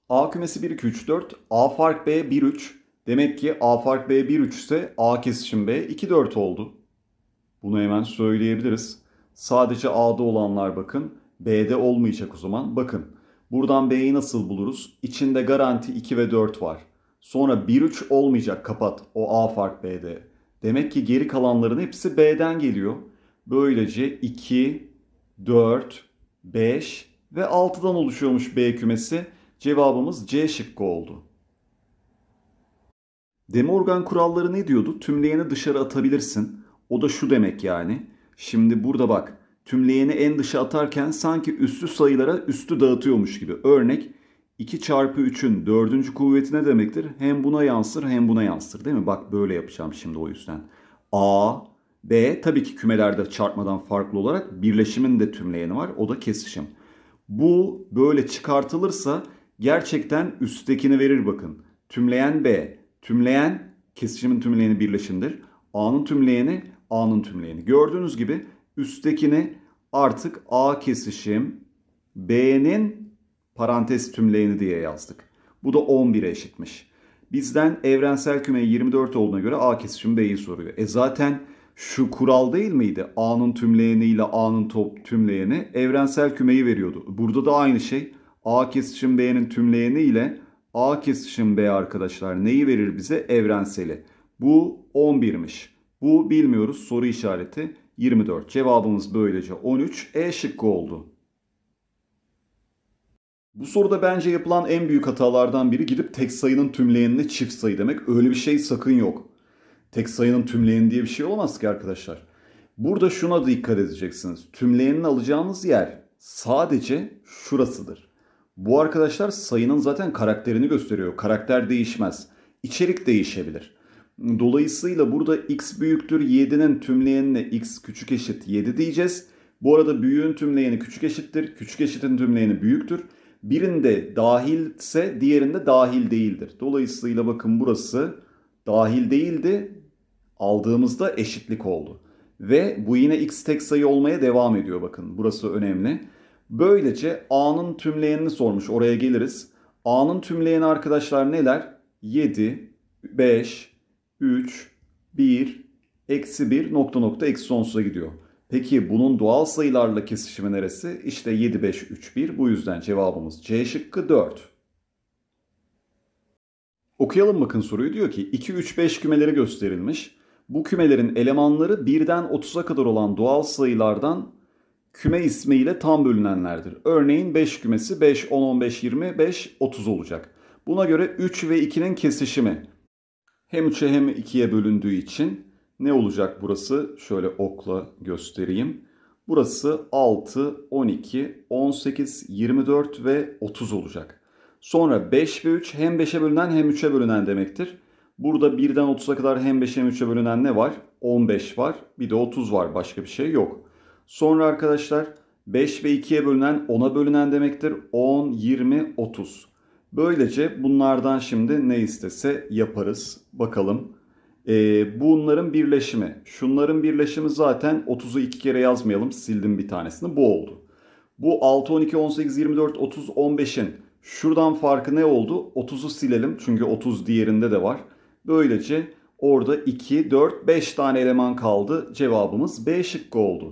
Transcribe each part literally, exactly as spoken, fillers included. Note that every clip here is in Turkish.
A kümesi bir iki üç dört. A fark B bir üç. Demek ki A fark B bir üç ise A kesişim B iki dört oldu. Bunu hemen söyleyebiliriz. Sadece A'da olanlar bakın. B'de olmayacak o zaman. Bakın. Buradan B'yi nasıl buluruz? İçinde garanti iki ve dört var. Sonra bir üç olmayacak. Kapat. O A fark B'de. Demek ki geri kalanların hepsi B'den geliyor. Böylece iki, dört, beş ve altıdan oluşuyormuş B kümesi. Cevabımız C şıkkı oldu. De Morgan kuralları ne diyordu? Tümleyeni dışarı atabilirsin. O da şu demek yani. Şimdi burada bak. Tümleyeni en dışa atarken sanki üstü sayılara üstü dağıtıyormuş gibi. Örnek iki çarpı üçün dördüncü kuvveti ne demektir? Hem buna yansır hem buna yansır değil mi? Bak böyle yapacağım şimdi o yüzden. A, B tabii ki kümelerde çarpmadan farklı olarak birleşimin de tümleyeni var. O da kesişim. Bu böyle çıkartılırsa gerçekten üsttekini verir bakın. Tümleyen B. Tümleyen kesişimin tümleyeni birleşimdir. A'nın tümleyeni A'nın tümleyeni. Gördüğünüz gibi üsttekini artık A kesişim B'nin parantez tümleyeni diye yazdık. Bu da on bire eşitmiş. Bizden evrensel küme yirmi dört olduğuna göre A kesişim B'yi soruyor. E zaten şu kural değil miydi? A'nın tümleyeni ile A'nın top tümleyeni evrensel kümeyi veriyordu. Burada da aynı şey. A kesişim B'nin tümleyeni ile A kesişim B arkadaşlar neyi verir bize? Evrenseli. Bu on birmiş. Bu bilmiyoruz. Soru işareti yirmi dört. Cevabımız böylece on üç. E şıkkı oldu. Bu soruda bence yapılan en büyük hatalardan biri gidip tek sayının tümleyenine çift sayı demek. Öyle bir şey sakın yok. Tek sayının tümleyeni diye bir şey olamaz ki arkadaşlar. Burada şuna dikkat edeceksiniz. Tümleyenini alacağınız yer sadece şurasıdır. Bu arkadaşlar sayının zaten karakterini gösteriyor. Karakter değişmez. İçerik değişebilir. Dolayısıyla burada x büyüktür yedi'nin tümleyenine x küçük eşit yedi diyeceğiz. Bu arada büyüğün tümleyeni küçük eşittir. Küçük eşitin tümleyeni büyüktür. Birinde dahilse diğerinde dahil değildir. Dolayısıyla bakın burası dahil değildi. Aldığımızda eşitlik oldu. Ve bu yine x tek sayı olmaya devam ediyor bakın. Burası önemli. Böylece A'nın tümleyenini sormuş. Oraya geliriz. A'nın tümleyeni arkadaşlar neler? yedi, beş, üç, bir, eksi bir, nokta nokta eksi sonsuza gidiyor. Peki bunun doğal sayılarla kesişimi neresi? İşte yedi, beş, üç, bir. Bu yüzden cevabımız C şıkkı dört. Okuyalım bakın soruyu. Diyor ki iki, üç, beş kümeleri gösterilmiş. Bu kümelerin elemanları birden otuza kadar olan doğal sayılardan küme ismiyle tam bölünenlerdir. Örneğin beş kümesi beş, on, on beş, yirmi beş, otuz olacak. Buna göre üç ve iki'nin kesişimi hem üçe hem iki'ye bölündüğü için ne olacak burası? Şöyle okla göstereyim. Burası altı, on iki, on sekiz, yirmi dört ve otuz olacak. Sonra beş ve üç hem beşe bölünen hem üçe bölünen demektir. Burada birden otuza kadar hem beşe hem üçe bölünen ne var? on beş var. Bir de otuz var. Başka bir şey yok. Sonra arkadaşlar beş ve iki'ye bölünen ona bölünen demektir. on, yirmi, otuz. Böylece bunlardan şimdi ne istese yaparız. Bakalım. Ee, bunların birleşimi. Şunların birleşimi zaten otuzu iki kere yazmayalım. Sildim bir tanesini. Bu oldu. Bu altı, on iki, on sekiz, yirmi dört, otuz, on beş'in şuradan farkı ne oldu? otuzu silelim. Çünkü otuz diğerinde de var. Böylece orada iki, dört, beş tane eleman kaldı. Cevabımız B şıkkı oldu.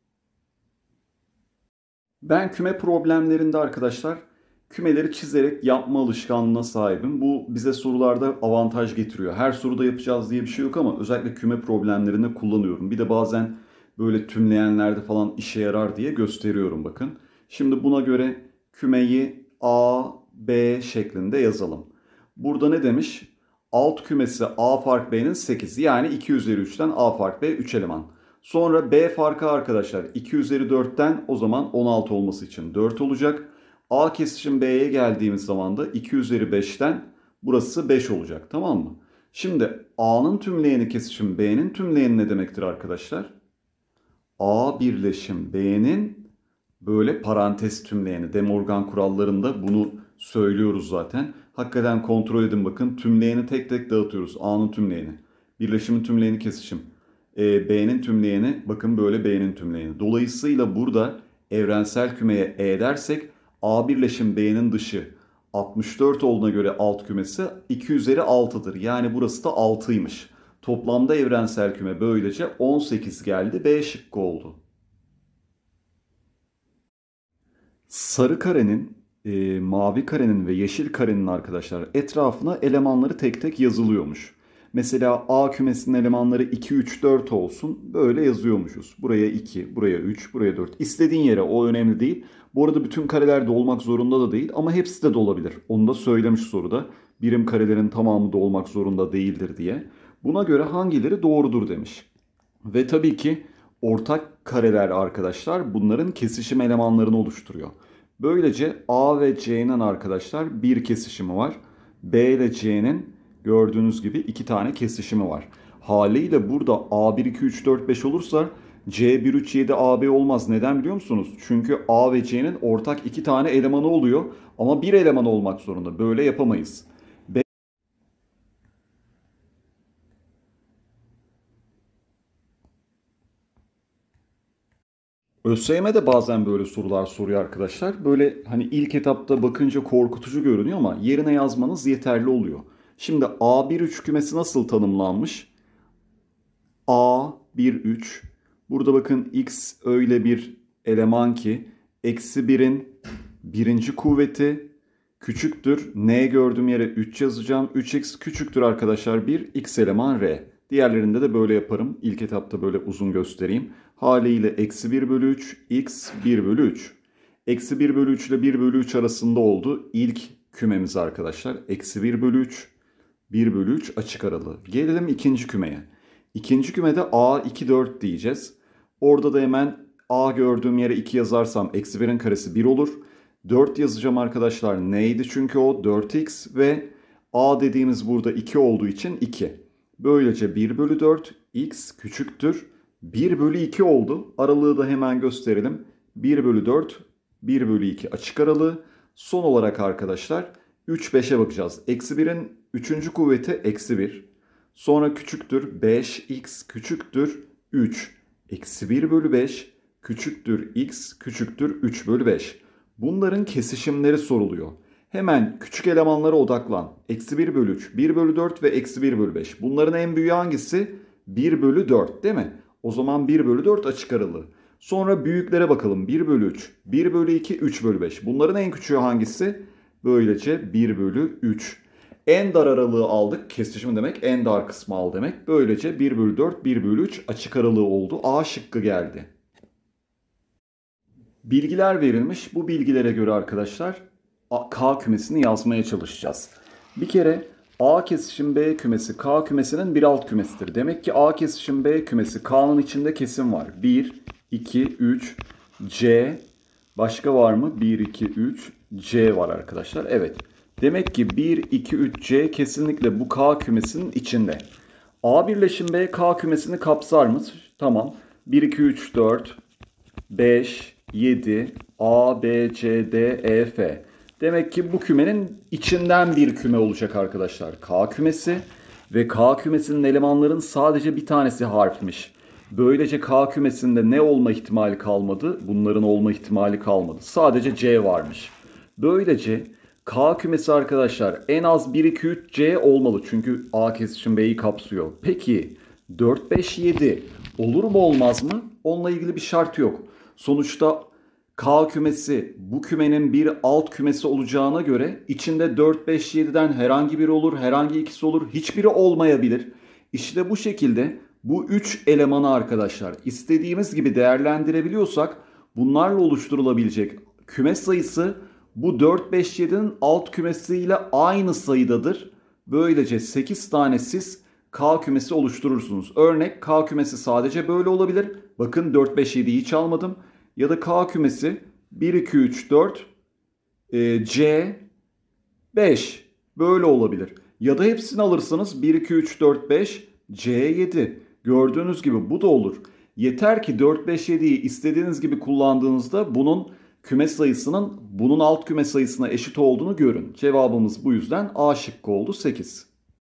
Ben küme problemlerinde arkadaşlar kümeleri çizerek yapma alışkanlığına sahibim. Bu bize sorularda avantaj getiriyor. Her soruda yapacağız diye bir şey yok ama özellikle küme problemlerinde kullanıyorum. Bir de bazen böyle tümleyenlerde falan işe yarar diye gösteriyorum bakın. Şimdi buna göre kümeyi A, B şeklinde yazalım. Burada ne demiş? Alt kümesi A fark B'nin sekiz. Yani iki üzeri üç'ten A fark B üç eleman. Sonra B farkı arkadaşlar iki üzeri dört'ten o zaman on altı olması için dört olacak. A kesişim B'ye geldiğimiz zaman da iki üzeri beş'ten burası beş olacak, tamam mı? Şimdi A'nın tümleyeni kesişim B'nin tümleyeni ne demektir arkadaşlar? A birleşim B'nin böyle parantez tümleyeni. De Morgan kurallarında bunu söylüyoruz zaten. Hakikaten kontrol edin bakın. Tümleyeni tek tek dağıtıyoruz. A'nın tümleyeni. Birleşimin tümleyeni kesişim. E, B'nin tümleyeni bakın böyle B'nin tümleyeni. Dolayısıyla burada evrensel kümeye E dersek A birleşim B'nin dışı altmış dört olduğuna göre alt kümesi iki üzeri altıdır. Yani burası da altıymış. Toplamda evrensel küme böylece on sekiz geldi. B şıkkı oldu. Sarı karenin, e, mavi karenin ve yeşil karenin arkadaşlar etrafına elemanları tek tek yazılıyormuş. Mesela A kümesinin elemanları iki, üç, dört olsun. Böyle yazıyormuşuz. Buraya iki, buraya üç, buraya dört. İstediğin yere, o önemli değil. Bu arada bütün kareler de olmak zorunda da değil ama hepsi de de olabilir. Onu da söylemiş soruda. Birim karelerin tamamı da olmak zorunda değildir diye. Buna göre hangileri doğrudur demiş. Ve tabii ki ortak kareler arkadaşlar bunların kesişim elemanlarını oluşturuyor. Böylece A ve C'nin arkadaşlar bir kesişimi var. B ile C'nin gördüğünüz gibi iki tane kesişimi var. Haliyle burada A bir, iki, üç, dört, beş olursa C bir, üç, yedi, A B olmaz. Neden biliyor musunuz? Çünkü A ve C'nin ortak iki tane elemanı oluyor ama bir eleman olmak zorunda. Böyle yapamayız. ÖSYM de bazen böyle sorular soruyor arkadaşlar. Böyle hani ilk etapta bakınca korkutucu görünüyor ama yerine yazmanız yeterli oluyor. Şimdi A bir üç kümesi nasıl tanımlanmış? A bir üç. Burada bakın X öyle bir eleman ki eksi birin birinci kuvveti küçüktür. N gördüğüm yere üç yazacağım. üç x küçüktür arkadaşlar bir X eleman R. Diğerlerinde de böyle yaparım. İlk etapta böyle uzun göstereyim. Haliyle eksi bir bölü üç, x bir bölü üç. Eksi bir bölü üç ile bir bölü üç arasında oldu. İlk kümemiz arkadaşlar. Eksi bir bölü üç, bir bölü üç açık aralığı. Gelelim ikinci kümeye. İkinci kümede A iki, dört diyeceğiz. Orada da hemen A gördüğüm yere iki yazarsam eksi birin karesi bir olur. dört yazacağım arkadaşlar. Neydi çünkü o? dört x ve A dediğimiz burada iki olduğu için iki. Böylece bir bölü dört x küçüktür. bir bölü iki oldu. Aralığı da hemen gösterelim. bir bölü dört, bir bölü iki açık aralığı. Son olarak arkadaşlar üç, beşe bakacağız. Eksi birin üçüncü kuvveti eksi bir. Sonra küçüktür beş x küçüktür üç. Eksi bir bölü beş küçüktür x küçüktür üç bölü beş. Bunların kesişimleri soruluyor. Hemen küçük elemanlara odaklan. Eksi bir bölü üç, bir bölü dört ve eksi bir bölü beş. Bunların en büyüğü hangisi? bir bölü dört değil mi? O zaman bir bölü dört açık aralığı. Sonra büyüklere bakalım. bir bölü üç, bir bölü iki, üç bölü beş. Bunların en küçüğü hangisi? Böylece bir bölü üç. En dar aralığı aldık. Kesişim demek en dar kısmı al demek. Böylece bir bölü dört, bir bölü üç açık aralığı oldu. A şıkkı geldi. Bilgiler verilmiş. Bu bilgilere göre arkadaşlar K kümesini yazmaya çalışacağız. Bir kere A kesişim B kümesi K kümesinin bir alt kümesidir. Demek ki A kesişim B kümesi K'nın içinde kesim var. bir, iki, üç, C. Başka var mı? bir, iki, üç, C var arkadaşlar. Evet. Demek ki bir, iki, üç, C kesinlikle bu K kümesinin içinde. A birleşim B K kümesini kapsar mı? Tamam. bir, iki, üç, dört, beş, yedi, A, B, C, D, E, F. Demek ki bu kümenin içinden bir küme olacak arkadaşlar. K kümesi ve K kümesinin elemanların sadece bir tanesi harfmiş. Böylece K kümesinde ne olma ihtimali kalmadı? Bunların olma ihtimali kalmadı. Sadece C varmış. Böylece K kümesi arkadaşlar en az bir, iki, üç, C olmalı. Çünkü A kesişim B'yi kapsıyor. Peki dört, beş, yedi olur mu olmaz mı? Onunla ilgili bir şart yok. Sonuçta K kümesi bu kümenin bir alt kümesi olacağına göre içinde dört, beş, yediden herhangi biri olur, herhangi ikisi olur, hiçbiri olmayabilir. İşte bu şekilde bu üç elemanı arkadaşlar istediğimiz gibi değerlendirebiliyorsak bunlarla oluşturulabilecek küme sayısı bu dört, beş, yedinin alt kümesiyle aynı sayıdadır. Böylece sekiz tane siz K kümesi oluşturursunuz. Örnek K kümesi sadece böyle olabilir. Bakın dört, beş, yediyi hiç almadım. Ya da K kümesi bir, iki, üç, dört, e, C, beş böyle olabilir. Ya da hepsini alırsanız bir, iki, üç, dört, beş, C, yedi. Gördüğünüz gibi bu da olur. Yeter ki dört, beş, yediyi istediğiniz gibi kullandığınızda bunun küme sayısının bunun alt küme sayısına eşit olduğunu görün. Cevabımız bu yüzden A şıkkı oldu sekiz.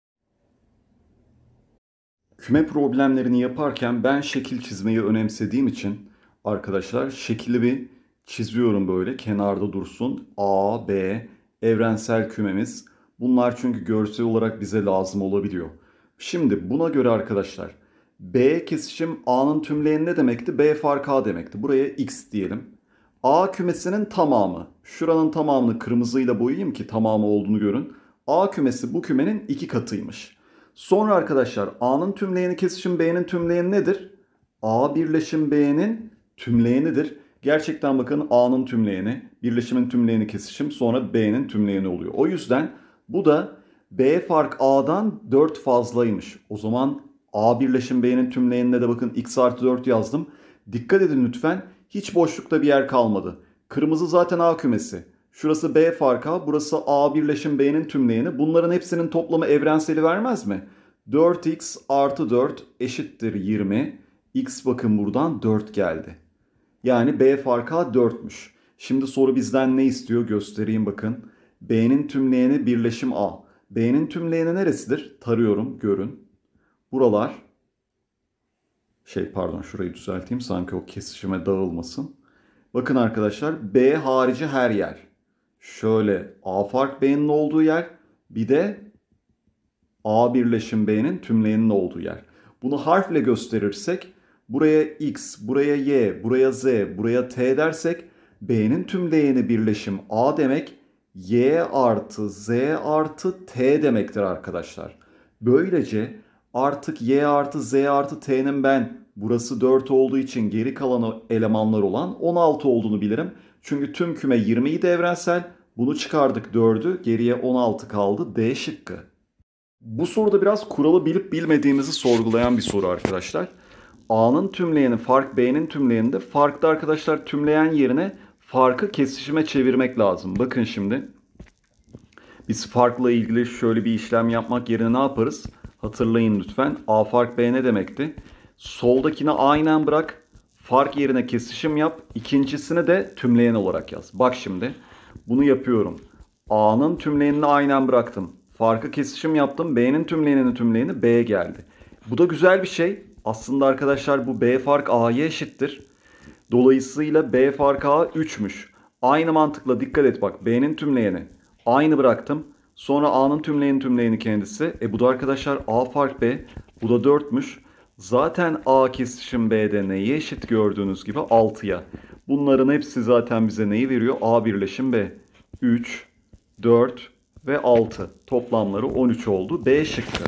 Küme problemlerini yaparken ben şekil çizmeyi önemsediğim için arkadaşlar şekli bir çiziyorum böyle kenarda dursun. A, B, evrensel kümemiz. Bunlar çünkü görsel olarak bize lazım olabiliyor. Şimdi buna göre arkadaşlar B kesişim A'nın tümleyeni ne demekti? B fark A demekti. Buraya X diyelim. A kümesinin tamamı. Şuranın tamamını kırmızıyla boyayayım ki tamamı olduğunu görün. A kümesi bu kümenin iki katıymış. Sonra arkadaşlar A'nın tümleyeni kesişim B'nin tümleyeni nedir? A birleşim B'nin tümleyenidir. Gerçekten bakın A'nın tümleyeni, birleşimin tümleyeni kesişim, sonra B'nin tümleyeni oluyor. O yüzden bu da B fark A'dan dört fazlaymış. O zaman A birleşim B'nin tümleyenine de bakın X artı dört yazdım. Dikkat edin lütfen, hiç boşlukta bir yer kalmadı. Kırmızı zaten A kümesi. Şurası B fark A, burası A birleşim B'nin tümleyeni. Bunların hepsinin toplamı evrenseli vermez mi? dört x artı dört eşittir yirmi. X bakın buradan dört geldi. Yani B fark A dörtmüş. Şimdi soru bizden ne istiyor göstereyim bakın. B'nin tümleyeni birleşim A. B'nin tümleyeni neresidir? Tarıyorum, görün. Buralar. Şey pardon, şurayı düzelteyim sanki o kesişime dağılmasın. Bakın arkadaşlar, B harici her yer. Şöyle A fark B'nin olduğu yer, bir de A birleşim B'nin tümleyeninin olduğu yer. Bunu harfle gösterirsek buraya X, buraya Y, buraya Z, buraya T dersek B'nin tümleyeni birleşim A demek, Y artı Z artı T demektir arkadaşlar. Böylece artık Y artı Z artı T'nin ben burası dört olduğu için geri kalan elemanlar olan on altı olduğunu bilirim. Çünkü tüm küme yirmi idi evrensel. Bunu çıkardık dördü, geriye on altı kaldı. D şıkkı. Bu soruda biraz kuralı bilip bilmediğimizi sorgulayan bir soru arkadaşlar. A'nın tümleyeni fark B'nin tümleyeninde, farkta arkadaşlar tümleyen yerine farkı kesişime çevirmek lazım. Bakın şimdi biz farkla ilgili şöyle bir işlem yapmak yerine ne yaparız? Hatırlayın lütfen. A fark B ne demekti? Soldakini aynen bırak. Fark yerine kesişim yap. İkincisini de tümleyen olarak yaz. Bak şimdi bunu yapıyorum. A'nın tümleyenini aynen bıraktım. Farkı kesişim yaptım. B'nin tümleyenini tümleyeni B geldi. Bu da güzel bir şey. Aslında arkadaşlar bu B fark A'ya eşittir. Dolayısıyla B fark A üçmüş. Aynı mantıkla dikkat et bak. B'nin tümleyeni aynı bıraktım. Sonra A'nın tümleyeni tümleyeni kendisi. E bu da arkadaşlar A fark B. Bu da dörtmüş. Zaten A kesişim B'de neye eşit gördüğünüz gibi altıya. Bunların hepsi zaten bize neyi veriyor? A birleşim B. üç, dört ve altı. Toplamları on üç oldu. B şıkkı.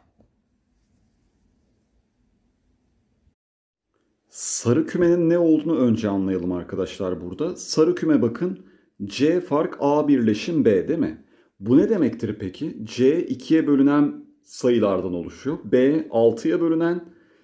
Sarı kümenin ne olduğunu önce anlayalım arkadaşlar burada. Sarı küme bakın C fark A birleşim B değil mi? Bu ne demektir peki? C ikiye bölünen sayılardan oluşuyor. B altıya bölünen,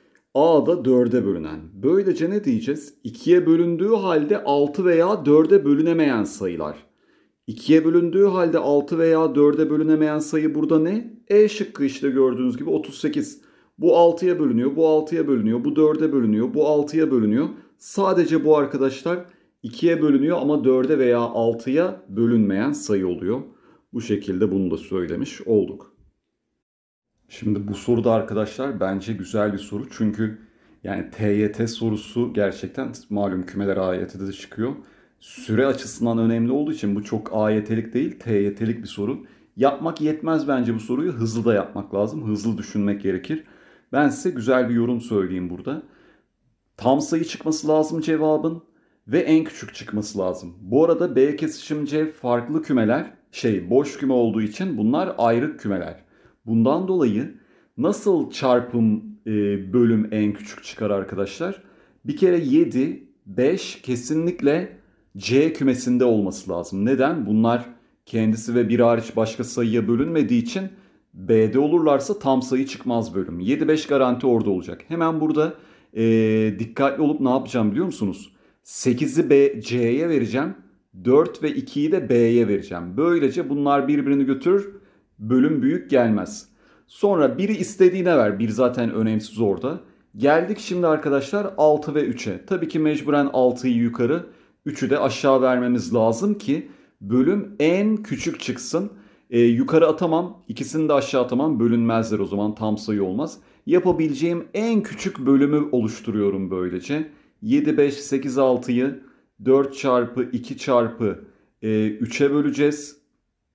A da dörde bölünen. Böylece ne diyeceğiz? ikiye bölündüğü halde altı veya dörde bölünemeyen sayılar. ikiye bölündüğü halde altı veya dörde bölünemeyen sayı burada ne? E şıkkı işte gördüğünüz gibi otuz sekiz. Bu altıya bölünüyor, bu altıya bölünüyor, bu dörde bölünüyor, bu altıya bölünüyor. Sadece bu arkadaşlar ikiye bölünüyor ama dörde veya altıya bölünmeyen sayı oluyor. Bu şekilde bunu da söylemiş olduk. Şimdi bu soruda arkadaşlar bence güzel bir soru. Çünkü yani T Y T sorusu gerçekten malum kümeler A Y T'de de çıkıyor. Süre açısından önemli olduğu için bu çok A Y T'lik değil, T Y T'lik bir soru. Yapmak yetmez bence bu soruyu. Hızlı da yapmak lazım. Hızlı düşünmek gerekir. Ben size güzel bir yorum söyleyeyim burada. Tam sayı çıkması lazım cevabın ve en küçük çıkması lazım. Bu arada B kesişim C farklı kümeler, şey boş küme olduğu için bunlar ayrı kümeler. Bundan dolayı nasıl çarpım e, bölüm en küçük çıkar arkadaşlar? Bir kere yedi, beş kesinlikle C kümesinde olması lazım. Neden? Bunlar kendisi ve bir hariç başka sayıya bölünmediği için B'de olurlarsa tam sayı çıkmaz bölüm. yedi beş garanti orada olacak. Hemen burada e, dikkatli olup ne yapacağım biliyor musunuz? sekizi B, C'ye vereceğim. dört ve ikiyi de B'ye vereceğim. Böylece bunlar birbirini götürür. Bölüm büyük gelmez. Sonra biri istediğine ver. Bir zaten önemsiz orada. Geldik şimdi arkadaşlar altı ve üçe. Tabii ki mecburen altıyı yukarı, üçü de aşağı vermemiz lazım ki bölüm en küçük çıksın. Ee, yukarı atamam, ikisini de aşağı atamam, bölünmezler o zaman, tam sayı olmaz. Yapabileceğim en küçük bölümü oluşturuyorum böylece. yedi, beş, sekiz, altıyı dört çarpı iki çarpı e, üçe böleceğiz.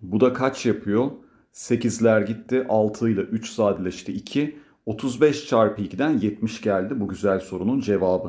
Bu da kaç yapıyor? sekizler gitti. altı ile üç sadeleşti. iki. otuz beş çarpı ikiden yetmiş geldi. Bu güzel sorunun cevabı.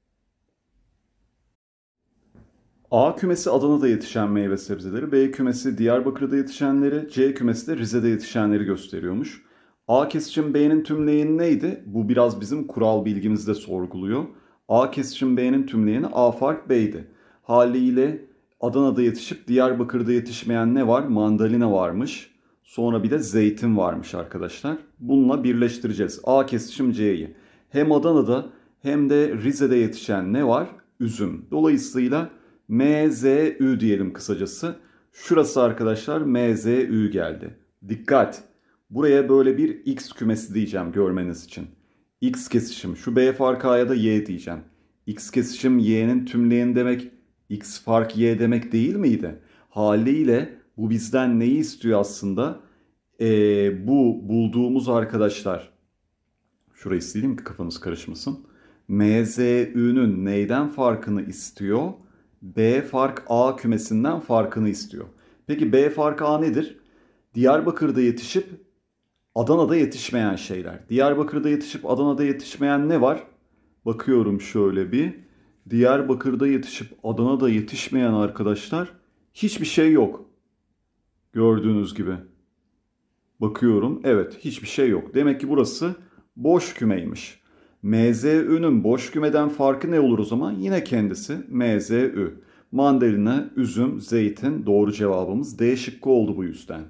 A kümesi Adana'da yetişen meyve sebzeleri, B kümesi Diyarbakır'da yetişenleri, C kümesi de Rize'de yetişenleri gösteriyormuş. A kesişim B'nin tümleyeni neydi? Bu biraz bizim kural bilgimizde sorguluyor. A kesişim B'nin tümleyeni A fark B'ydi. Haliyle Adana'da yetişip Diyarbakır'da yetişmeyen ne var? Mandalina varmış. Sonra bir de zeytin varmış arkadaşlar. Bununla birleştireceğiz. A kesişim C'yi. Hem Adana'da hem de Rize'de yetişen ne var? Üzüm. Dolayısıyla M Z Ü diyelim kısacası. Şurası arkadaşlar M Z Ü geldi. Dikkat! Buraya böyle bir X kümesi diyeceğim görmeniz için. X kesişim. Şu B fark A'ya da Y diyeceğim. X kesişim Y'nin tümleyeni demek X fark Y demek değil miydi? Haliyle bu bizden neyi istiyor aslında? Ee, bu bulduğumuz arkadaşlar. Şurayı sileyim ki kafanız karışmasın. M Z Ü'nün neyden farkını istiyor? B fark A kümesinden farkını istiyor. Peki B fark A nedir? Diyarbakır'da yetişip Adana'da yetişmeyen şeyler. Diyarbakır'da yetişip Adana'da yetişmeyen ne var? Bakıyorum şöyle bir. Diyarbakır'da yetişip Adana'da yetişmeyen arkadaşlar hiçbir şey yok. Gördüğünüz gibi. Bakıyorum. Evet, hiçbir şey yok. Demek ki burası boş kümeymiş. M Z Ü'nün boş kümeden farkı ne olur o zaman? Yine kendisi M Z Ü. Mandalina, üzüm, zeytin doğru cevabımız D şıkkı oldu bu yüzden.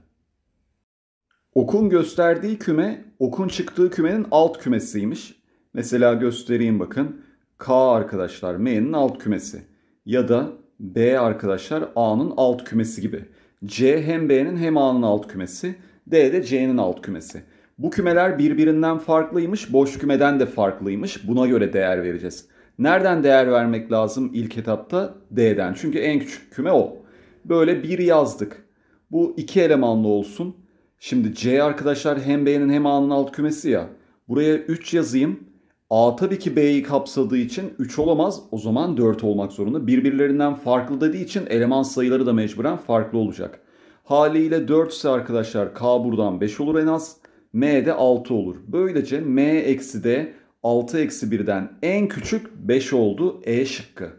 Okun gösterdiği küme, okun çıktığı kümenin alt kümesiymiş. Mesela göstereyim bakın. K arkadaşlar M'nin alt kümesi. Ya da B arkadaşlar A'nın alt kümesi gibi. C hem B'nin hem A'nın alt kümesi. D de C'nin alt kümesi. Bu kümeler birbirinden farklıymış, boş kümeden de farklıymış. Buna göre değer vereceğiz. Nereden değer vermek lazım ilk etapta? D'den. Çünkü en küçük küme o. Böyle bir yazdık. Bu iki elemanlı olsun. Şimdi C arkadaşlar hem B'nin hem A'nın alt kümesi ya. Buraya üç yazayım. A tabii ki B'yi kapsadığı için üç olamaz. O zaman dört olmak zorunda. Birbirlerinden farklı dediği için eleman sayıları da mecburen farklı olacak. Haliyle dört ise arkadaşlar K buradan beş olur en az. M de altı olur. Böylece M eksi D altı eksi birden en küçük beş oldu. E şıkkı.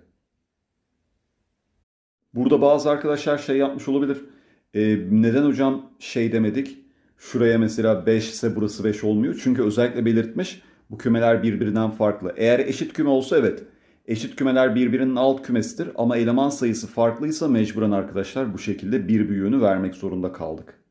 Burada bazı arkadaşlar şey yapmış olabilir. Ee, neden hocam şey demedik? Şuraya mesela beş ise burası beş olmuyor. Çünkü özellikle belirtmiş bu kümeler birbirinden farklı. Eğer eşit küme olsa evet. Eşit kümeler birbirinin alt kümesidir. Ama eleman sayısı farklıysa mecburen arkadaşlar bu şekilde bir büyüğünü vermek zorunda kaldık.